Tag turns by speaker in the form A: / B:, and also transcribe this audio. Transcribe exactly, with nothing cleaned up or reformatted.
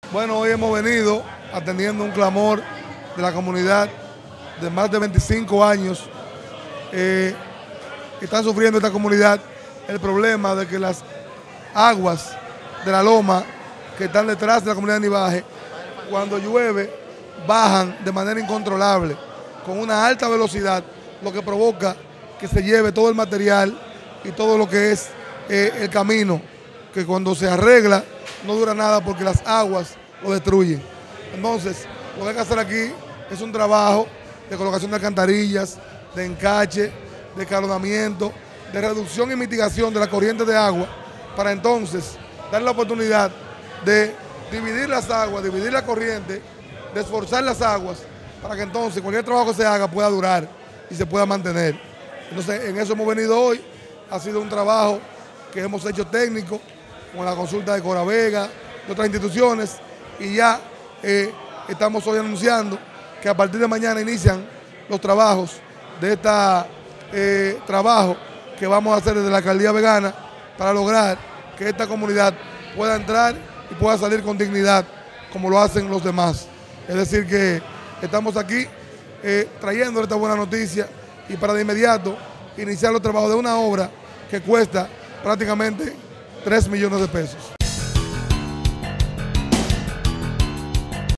A: Bueno, hoy hemos venido atendiendo un clamor de la comunidad de más de veinticinco años. Eh, están sufriendo esta comunidad el problema de que las aguas de la loma que están detrás de la comunidad de Nivaje, cuando llueve, bajan de manera incontrolable, con una alta velocidad, lo que provoca que se lleve todo el material y todo lo que es eh, el camino, que cuando se arregla no dura nada porque las aguas lo destruyen. Entonces, lo que hay que hacer aquí es un trabajo de colocación de alcantarillas, de encache, de escalonamiento, de reducción y mitigación de la corriente de agua, para entonces dar la oportunidad de dividir las aguas, dividir la corriente, de esforzar las aguas, para que entonces cualquier trabajo que se haga pueda durar y se pueda mantener. Entonces, en eso hemos venido hoy. Ha sido un trabajo que hemos hecho técnico, con la consulta de Cora Vega, de otras instituciones, y ya eh, estamos hoy anunciando que a partir de mañana inician los trabajos de este eh, trabajo que vamos a hacer desde la Alcaldía Vegana para lograr que esta comunidad pueda entrar y pueda salir con dignidad como lo hacen los demás. Es decir que estamos aquí eh, trayendo esta buena noticia y para de inmediato iniciar los trabajos de una obra que cuesta prácticamente tres millones de pesos.